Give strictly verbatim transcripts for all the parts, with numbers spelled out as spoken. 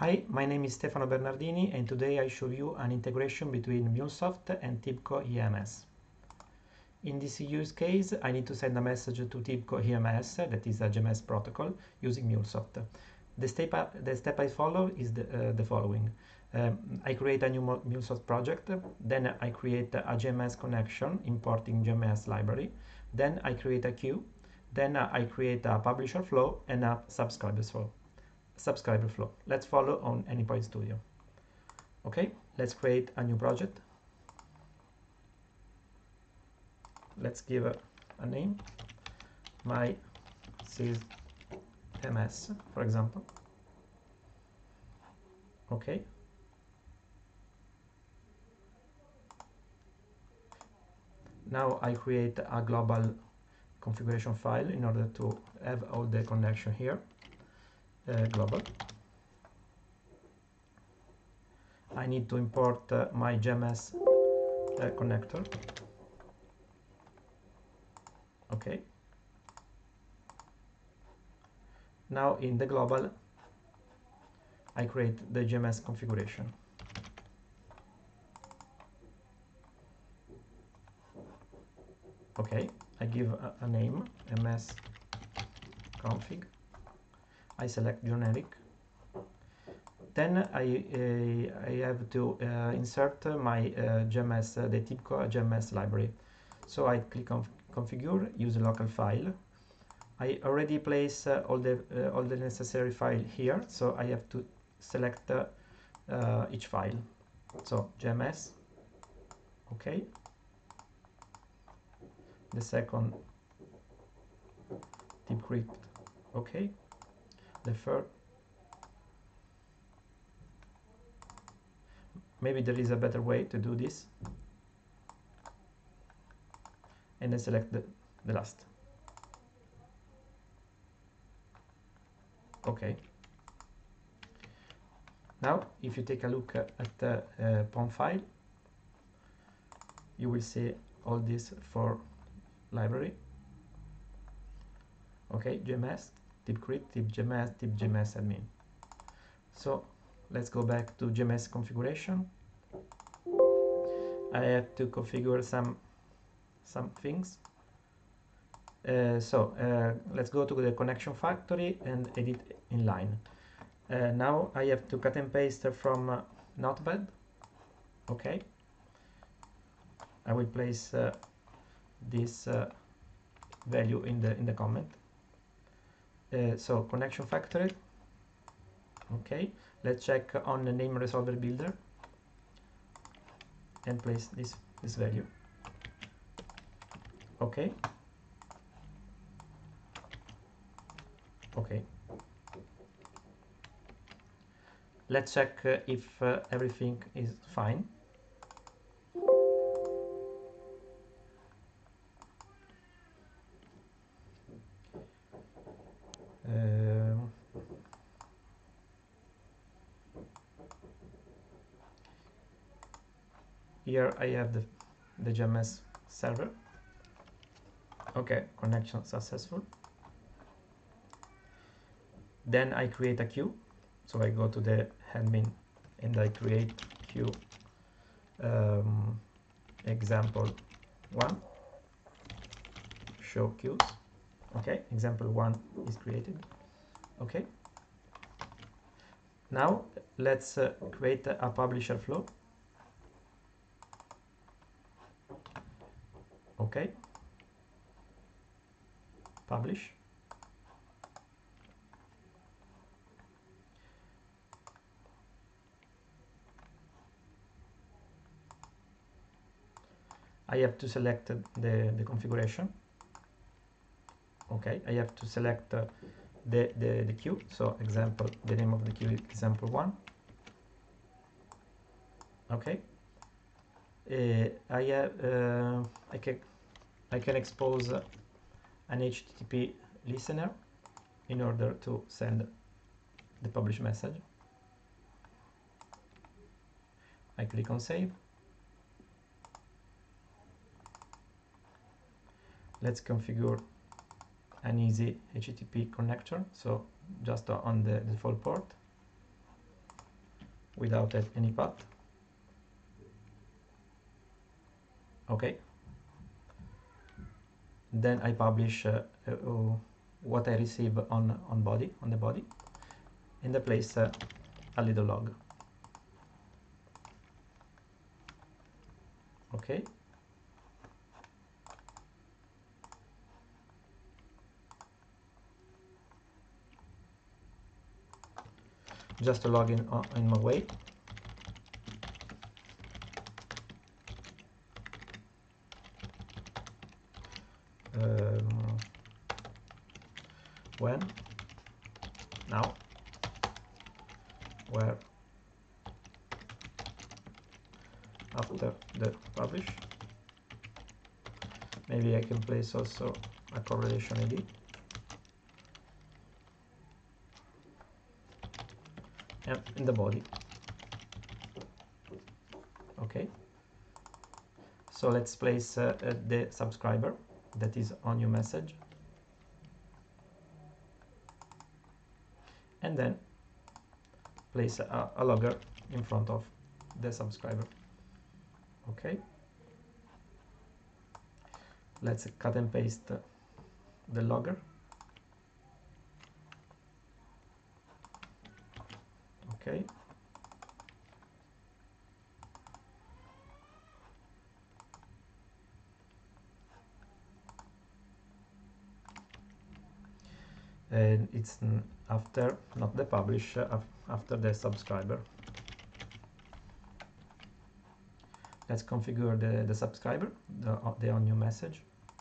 Hi, my name is Stefano Bernardini and today I show you an integration between MuleSoft and TIBCO E M S. In this use case, I need to send a message to TIBCO E M S, that is a J M S protocol, using MuleSoft. The step, I, the step I follow is the, uh, the following. Um, I create a new MuleSoft project, then I create a J M S connection importing J M S library, then I create a queue, then uh, I create a publisher flow and a subscriber flow. subscriber flow. Let's follow on Anypoint Studio. Okay, let's create a new project. Let's give a, a name, my sys M S, for example. Okay. Now I create a global configuration file in order to have all the connection here. Uh, global. I need to import uh, my J M S uh, connector. Okay. Now in the global, I create the J M S configuration. Okay, I give a, a name, M S config. I select generic. Then I uh, I have to uh, insert my uh, J M S, uh, the TIBCO J M S library. So I click on configure, use a local file. I already place uh, all the uh, all the necessary file here, so I have to select uh, uh, each file. So J M S, okay. The second tibcrypt, okay. The third, maybe there is a better way to do this, and then select the, the last. Okay. Now, if you take a look uh, at the uh, P O M file, you will see all this for library. Okay, J M S, tibcrypt, tibjms, tibjmsadmin. So let's go back to J M S configuration. I have to configure some some things. Uh, so uh, let's go to the connection factory and edit inline. Uh, now I have to cut and paste from uh, Notepad. Okay. I will place uh, this uh, value in the in the comment. Uh, so connection factory. Okay. Let's check on the name resolver builder and place this this value. Okay. Okay. Let's check uh, if uh, everything is fine. Um, here I have the, the J M S server. Okay, connection successful. Then I create a queue. So I go to the admin and I create queue um, example one, show queues. Okay, example one is created. Okay. Now let's uh, create a publisher flow. Okay. Publish. I have to select uh, the, the configuration. Okay, I have to select uh, the, the, the queue. So example, the name of the queue is example one. Okay. Uh, I have uh, I can I can expose uh, an H T T P listener in order to send the publish message. I click on save. Let's configure an easy H T T P connector, so just on the default port. without any path. Okay. Then I publish uh, uh, what I receive on on body on the body, and I place uh, a little log. Okay. Just to log in uh, in my way. Um, when, now, where, after the publish. Maybe I can place also a correlation I D. And in the body. Okay. So let's place uh, uh, the subscriber that is on your message. And then place a, a logger in front of the subscriber. Okay. Let's cut and paste the logger. Okay. And it's after, not the publish, uh, after the subscriber. Let's configure the, the subscriber, the, the on new message.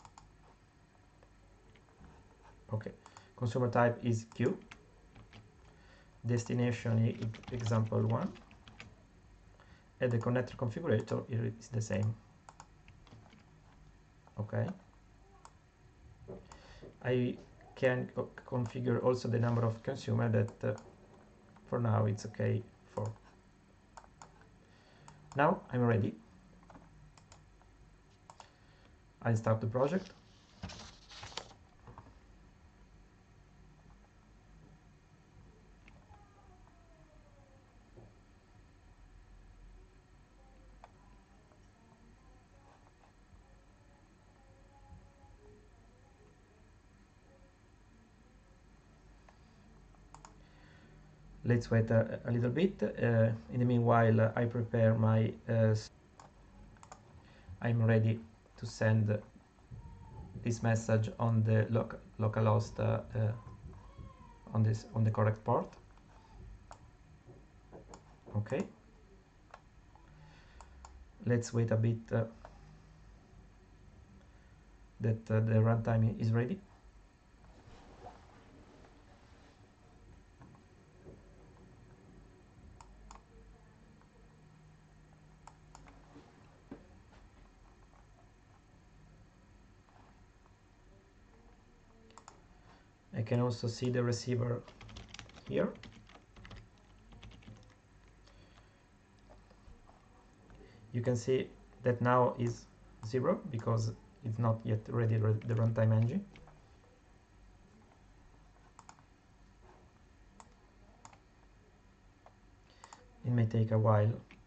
Okay, consumer type is Q. Destination is example one. And the connector configurator is the same. Okay. I can co configure also the number of consumer that uh, for now it's okay for. Now I'm ready. I start the project. Let's wait a, a little bit. Uh, in the meanwhile, uh, I prepare my. Uh, I'm ready to send this message on the loc localhost uh, uh, on this on the correct port. Okay. Let's wait a bit uh, that uh, the runtime is ready. I can also see the receiver here. You can see that now is zero because it's not yet ready, the runtime engine. It may take a while.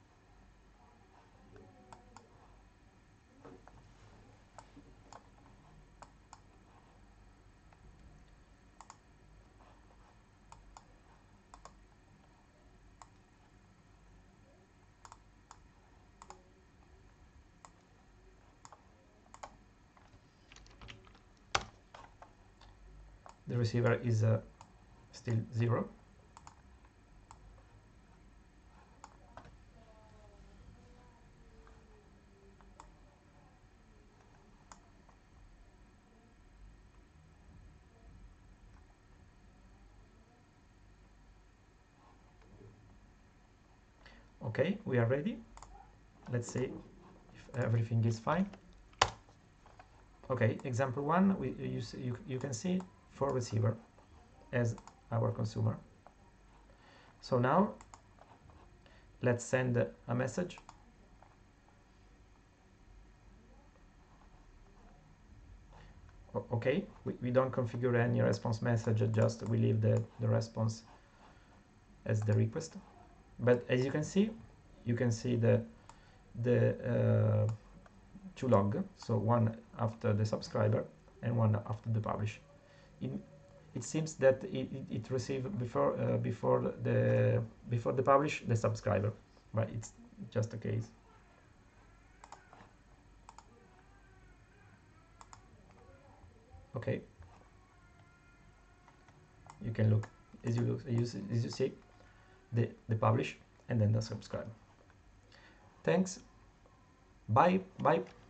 The receiver is uh, still zero. Okay, we are ready. Let's see if everything is fine. Okay, example one, we, you, you, you can see for receiver as our consumer. So now let's send a message. O okay, we, we don't configure any response message, just we leave the, the response as the request. But as you can see, you can see the the uh, two log, so one after the subscriber and one after the publish. It, it seems that it, it, it received before uh, before the before the publish the subscriber, but it's just a case. Okay, you can look as you look as you, as you see the the publish and then the subscribe. Thanks. Bye bye.